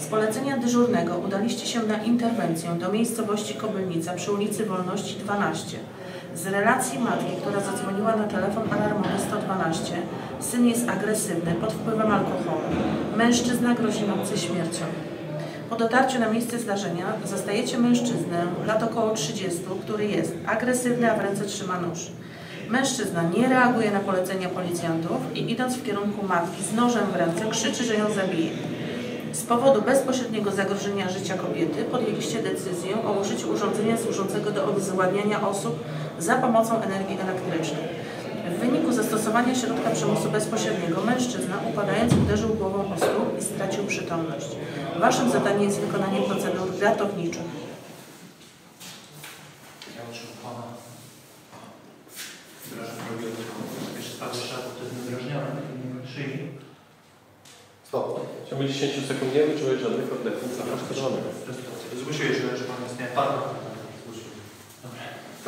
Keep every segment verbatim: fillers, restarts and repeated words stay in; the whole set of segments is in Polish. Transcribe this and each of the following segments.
polecenia dyżurnego udaliście się na interwencję do miejscowości Kobylnica przy ulicy Wolności dwanaście. Z relacji matki, która zadzwoniła na telefon alarmowy sto dwanaście, syn jest agresywny, pod wpływem alkoholu. Mężczyzna grozi matce śmiercią. Po dotarciu na miejsce zdarzenia zastajecie mężczyznę, lat około trzydziestu, który jest agresywny, a w ręce trzyma nóż. Mężczyzna nie reaguje na polecenia policjantów i idąc w kierunku matki z nożem w ręce krzyczy, że ją zabije. Z powodu bezpośredniego zagrożenia życia kobiety podjęliście decyzję o użyciu urządzenia służącego do obezwładniania osób za pomocą energii elektrycznej. W wyniku zastosowania środka przymusu bezpośredniego mężczyzna upadając uderzył głową o stół i stracił przytomność. Waszym zadaniem jest wykonanie procedur ratowniczych. Ja uczę pana. Wdrażam jeszcze spadł szatu, to jest nadrażnione, szyi. Stop. W ciągu dziesięciu sekund nie wyczułeś żadnych oddechów zapraszczonych. Zgłosiłeś, że pan jest nie... Pan. Dobra.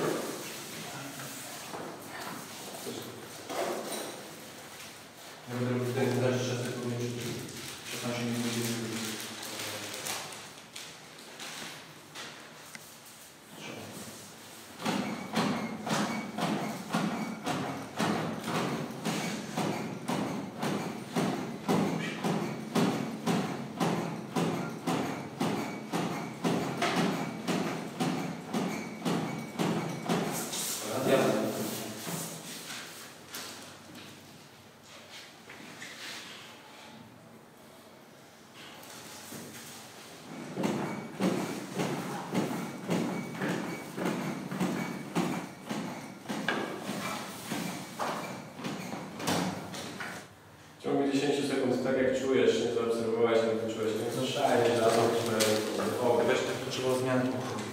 Ja będę robił tutaj zadać czas, tylko wiem, że szesnaście minut będzie zrobić. W ciągu dziesięciu sekund, tak jak czujesz, nie zaobserwowałeś, nie wyczułeś, nie zaszajesz, za to, O, weź tak potrzebował zmiany.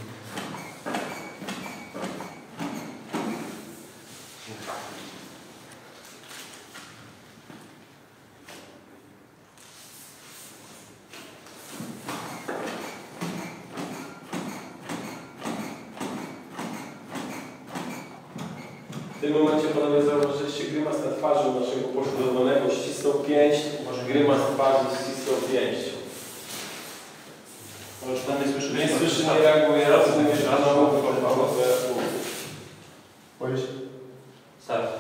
W tym momencie panowie zauważyliście grymas na twarzy naszego poszkodowanego, ścisnął pięść, grymas twarzy, ścisnął pięść. Może pan nie słyszy? Nie słyszy, nie reaguje, rozumie, że panowie Powiedz. Start.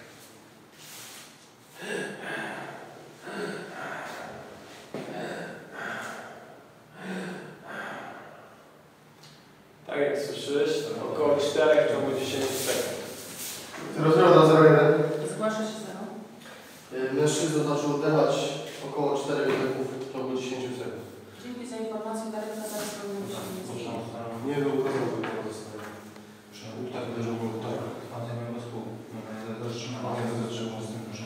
Tak jak słyszysz, około czterech w ciągu dziesięciu sekund. Rozmowa do zero jeden. Zgłasza się zero. Mężczyzna zaczął oddychać około czterech oddechów w ciągu dziesięciu sekund. Dzięki za informację, Darek Nazar spełnił się nie Nie był gotowy do tego zostania. Tak, uderzył go tak. Pan zajmuje go spół. Zatrzymał. Zatrzymał z tym, że...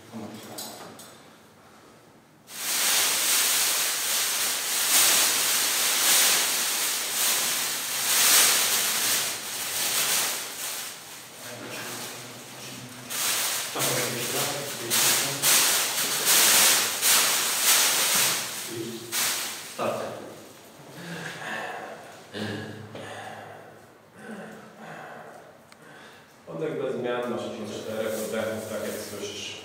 Start. Oddech bez zmian, masz czterech oddechów, tak jak słyszysz.